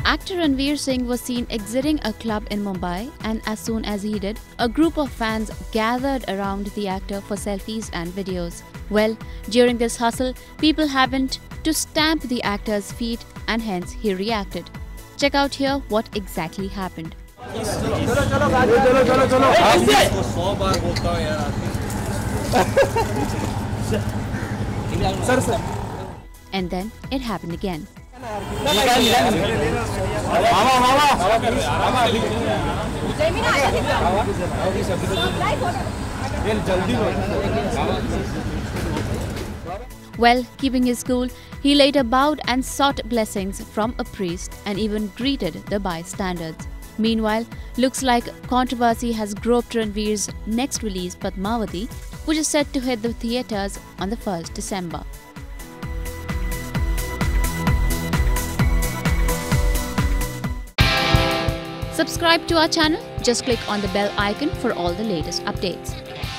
Actor Ranveer Singh was seen exiting a club in Mumbai, and as soon as he did, a group of fans gathered around the actor for selfies and videos. Well, during this hustle, people happened to stamp the actor's feet and hence he reacted. Check out here what exactly happened. And then it happened again. Well, keeping his cool, he later bowed and sought blessings from a priest and even greeted the bystanders. Meanwhile, looks like controversy has groped Ranveer's next release, Padmavati, which is set to hit the theatres on the 1st December. Subscribe to our channel. Just click on the bell icon for all the latest updates.